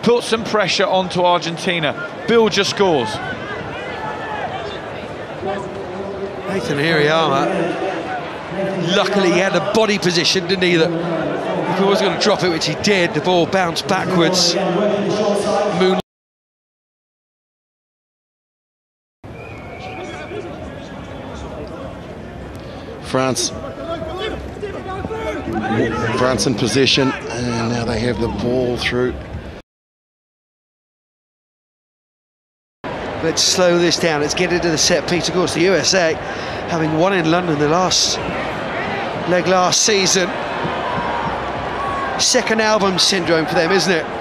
put some pressure onto Argentina, build your scores. Nathan Hirayama, luckily he had a body position, didn't he, that if he was going to drop it, which he did, the ball bounced backwards. France in position, and now they have the ball through. Let's slow this down, let's get into the set piece. Of course, the USA, having won in London the last leg last season. Second album syndrome for them, isn't it?